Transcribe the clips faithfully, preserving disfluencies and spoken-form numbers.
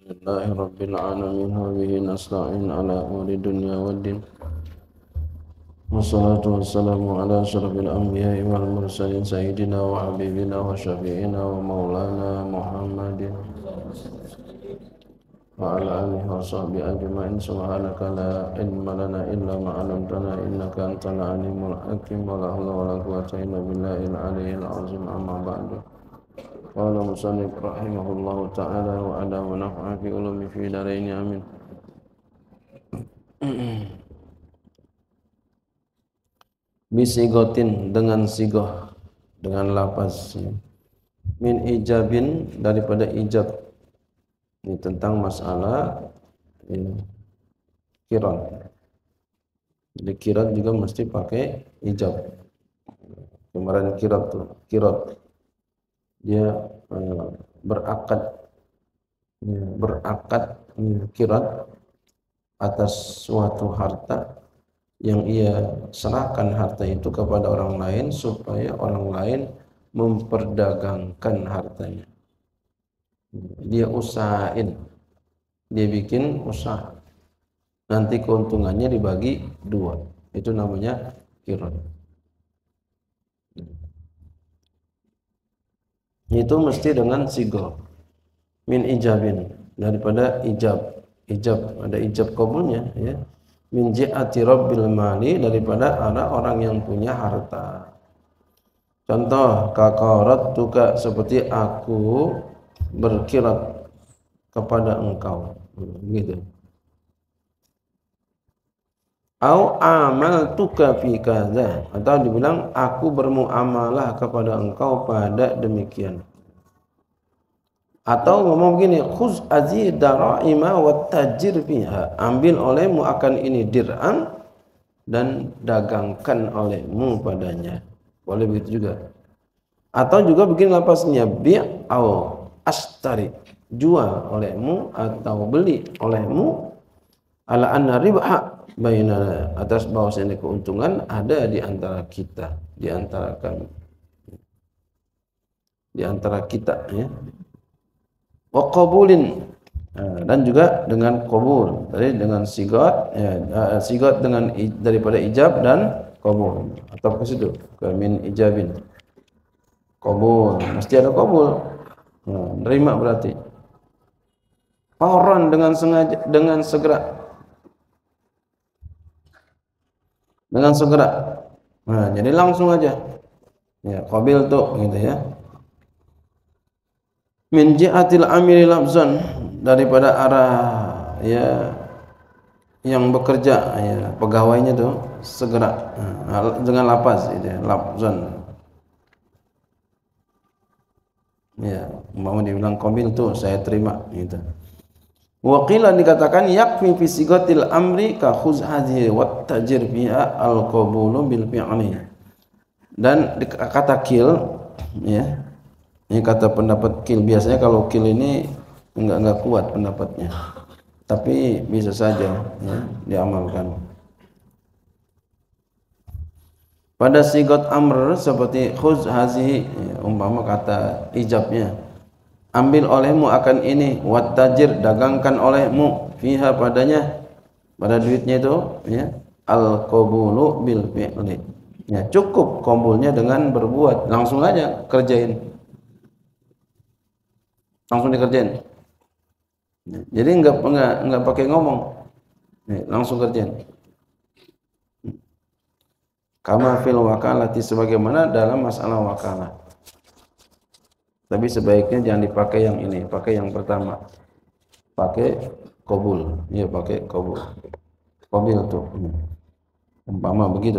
Alhamdulillahi Rabbil Alamin wa bihi nasta'in ala umuri dunya waddin wassalatu wassalamu ala asyrafil anbiya'i wal mursalin sayyidina wa habibina wa syafi'ina wa maulana Muhammadin wa ala alihi wa sahbihi ajma'in subhanaka la ilma lana illa ma 'allamtana innaka antal alimul hakim wa la haula wa la quwwata illa billahil aliyyil azim amma ba'du. Qala musannif rahimahullahu ta'ala wa ala wa naf'a fi ulumi fi daraini amin. Bisigotin dengan sigoh, dengan lafaz min ijabin, daripada ijab. Ini tentang masalah ini, kirat. Jadi kirat juga mesti pakai ijab. Kemarin kirat tuh, kirat dia uh, berakad ya, berakad ya, kirat atas suatu harta yang ia serahkan harta itu kepada orang lain supaya orang lain memperdagangkan hartanya. Dia usahain, dia bikin usaha, nanti keuntungannya dibagi dua, itu namanya kirat. Itu mesti dengan sigoh min ijabin, daripada ijab. Ijab ada ijab qabulnya ya. Min ji'ati rabbil mali, daripada ada orang yang punya harta. Contoh kaqarat tuka, seperti aku berkirat kepada engkau gitu. Au amal tuka fi kadza, atau dibilang aku bermuamalah kepada engkau pada demikian. Atau ngomong begini, khuz azidaraima wa tajir fiha, ambil olehmu akan ini dirham dan dagangkan olehmu padanya. Boleh begitu juga. Atau juga begini lapasnya, bi' au astari, jual olehmu atau beli olehmu, ala anna ribha baina, atas bahwasanya keuntungan ada di antara kita, di antara kami, di antara kita ya. Wa qabulin, dan juga dengan qabul, tadi dengan sigat ya, sigat dengan daripada ijab dan qabul, atau ke situ ke min ijabin, qabul mesti ada qabul, nah, nerima berarti. Fauran, dengan sengaja, dengan segera, dengan segera. Nah, jadi langsung aja. Ya, qabil tuh gitu ya. Min ji'atil amili lafzan, daripada arah ya yang bekerja ya, pegawainya tuh segera. Nah, dengan lafaz itu ya, lafzan. Ya, mau dibilang qabil tuh saya terima gitu. Waqila, dikatakan yakfi fi sigatil amri ka khuz hadhihi wat tajir biha al qabulu bil fi'li. Dan kata kil ya, ini kata pendapat kil, biasanya kalau kil ini enggak enggak kuat pendapatnya, tapi bisa saja ya, diamalkan. Pada sigat amr seperti khuz hadhihi ya, umpama kata ijabnya, ambil olehmu akan ini, wat tajir, dagangkan olehmu, fiha padanya, pada duitnya itu ya, al qabulu bil fi'li ya, cukup qabulnya dengan berbuat, langsung aja kerjain, langsung dikerjain ya, jadi enggak enggak enggak pakai ngomong ya, langsung kerjain. Kama fil wakalati, sebagaimana dalam masalah wakalah. Tapi sebaiknya jangan dipakai yang ini, pakai yang pertama, pakai qabul ya, pakai qabul, qabil tuh umpama begitu.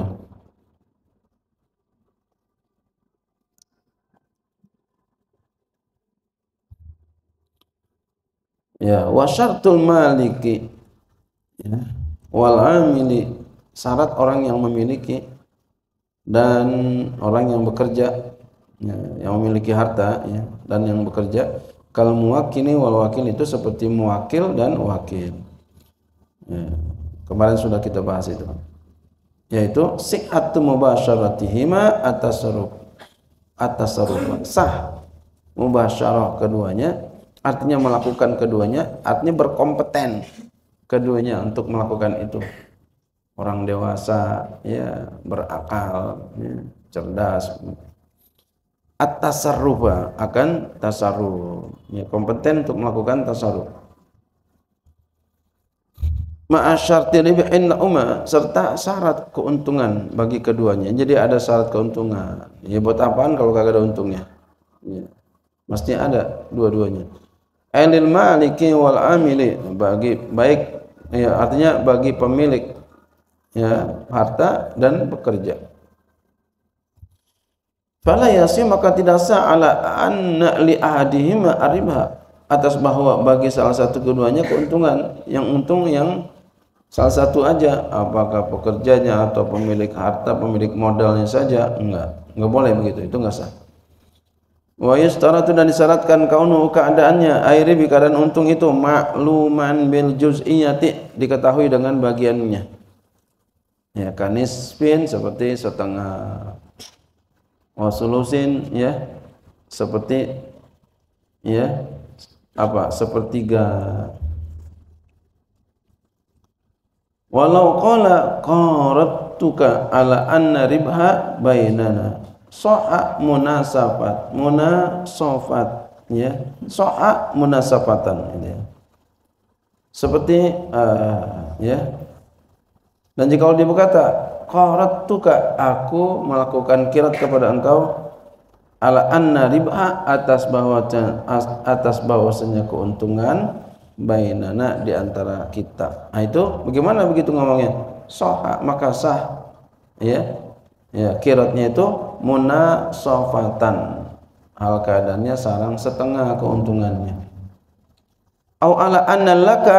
Ya, wa syartul maliki ya, wal amili, syarat orang yang memiliki dan orang yang bekerja ya, yang memiliki harta ya, dan yang bekerja, kal muwakili wal wakil, itu seperti muwakil dan wakil ya, kemarin sudah kita bahas itu, yaitu sihhatu mubasyaratihima atasarruf, atasarruf sah mubasyarah keduanya artinya melakukan keduanya, artinya berkompeten keduanya untuk melakukan itu. Orang dewasa, ya, berakal, ya, cerdas. At-tasarrufa, akan tasarruf, ya, kompeten untuk melakukan tasarruf. Ma'asyarti ribihin umma, serta syarat keuntungan bagi keduanya. Jadi ada syarat keuntungan. Ya buat apaan kalau kagak ada untungnya? Ya, mesti ada dua-duanya. Ailil maliki wal amili, bagi baik, ya, artinya bagi pemilik, ya, harta dan pekerja. Fala yasim, maka tidak sah ala anna li ahadihima aribha, atas bahwa bagi salah satu keduanya keuntungan, yang untung yang salah satu aja, apakah pekerjanya atau pemilik harta, pemilik modalnya saja, enggak, enggak boleh begitu, itu enggak sah. Wa yustaratu, dan disyaratkan kaunu, keadaannya, airibi, keadaan untung itu makluman bil juz'iyati, diketahui dengan bagiannya, ya, kanisbin seperti setengah, wasulusin, ya, seperti, ya, apa, sepertiga. Walau qala qarattuka ala anna ribha bainana, so'a munasafat, munasafat, ya, so'a munasafatan, ya. Seperti uh, ya. Dan jika dia berkata, qarattuka, aku melakukan kirat kepada engkau, ala anna ribha, atas bahwa atas bahwasanya keuntungan, bainana, di antara kita. Nah, itu bagaimana begitu ngomongnya? Soha, maka sah, ya, ya, kiratnya itu munasafatan, hal keadaannya sarang setengah keuntungannya. Au ala anna laka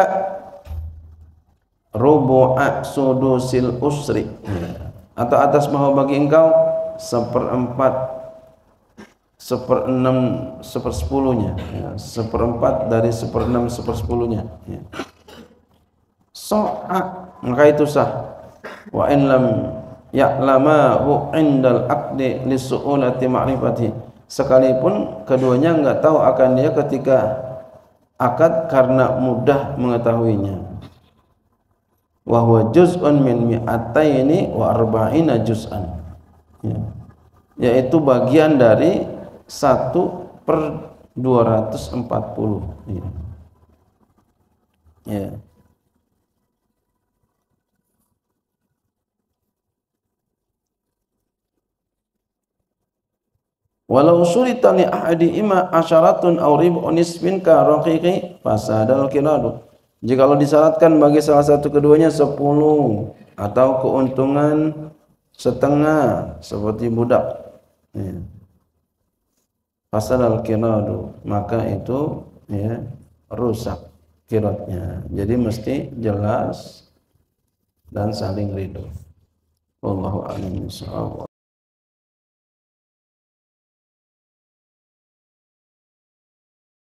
rubu'a sudusil usri, atau atas bahwa bagi engkau seperempat, seperenam, sepersepuluhnya, ya, seperempat dari seperenam sepersepuluhnya, ya. So'a, maka itu sah. Wa in lam ya'lamahu indal aqdi lisu'ulati ma'rifati, sekalipun keduanya enggak tahu akan dia ketika akad karena mudah mengetahuinya. Wa huwa juz'un min mi'ataini wa arba'ina juz'an, ya, yaitu bagian dari satu per dua ratus empat puluh, ya. Ya. Walau surita li ahadi ima asyaratun aw rib'un nisbin ka raqiqi fasadal kiradu, jikalau disyaratkan bagi salah satu keduanya sepuluh atau keuntungan setengah seperti budak, ya, fasadal kiradu, maka itu, ya, rusak kiratnya. Jadi mesti jelas dan saling ridho. Wallahu a'lam bishawab.